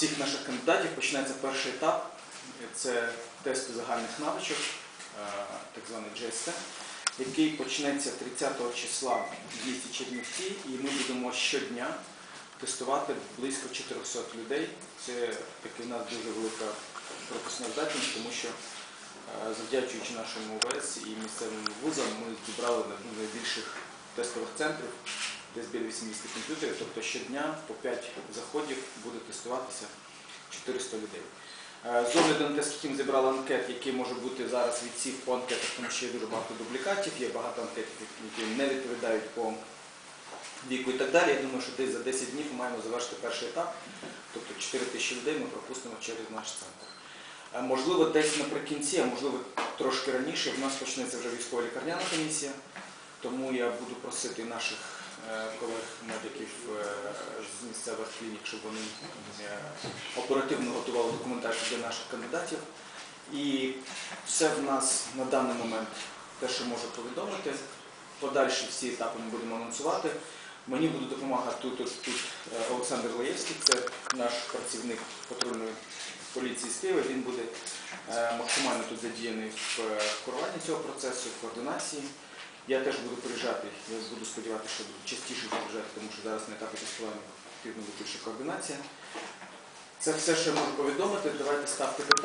всіх наших кандидатів починається перший етап. Це тести загальних навичок, так званий GST, який почнеться 30 числа в місті Чернівці, і ми будемо щодня тестувати близько 400 людей. Це таки у нас дуже велика пропускна здатність, тому що завдячуючи нашому ОВС і місцевим вузам, ми зібрали на найбільших тестових центрів, десь біля 80 комп'ютерів, тобто щодня по 5 заходів буде тестуватися 400 людей. З огляду на те, скільки ми зібрали анкет, які може бути зараз відсів по анкетах, тому що є дуже багато дублікатів, є багато анкетів, які не відповідають по віку і так далі. Я думаю, що десь за 10 днів ми маємо завершити перший етап, тобто 4000 людей ми пропустимо через наш центр. Можливо, десь наприкінці, а можливо трошки раніше, в нас почнеться вже військова лікарняна комісія, тому я буду просити наших колег-медиків з місцевих клінік, щоб вони оперативно готували документацію для наших кандидатів. І все в нас на даний момент те, що можу повідомити. Подальші всі етапи ми будемо анонсувати. Мені буде допомагати тут Олександр Лаєвський, це наш працівник патрульної поліції з Києва. Він буде максимально тут задіяний в керуванні цього процесу, в координації. Я теж буду приїжджати, я буду сподіватися, що буду частіше приїжджати, тому що зараз на етапі тестування потрібна більше координація. Це все, що я можу повідомити. Давайте ставте питання.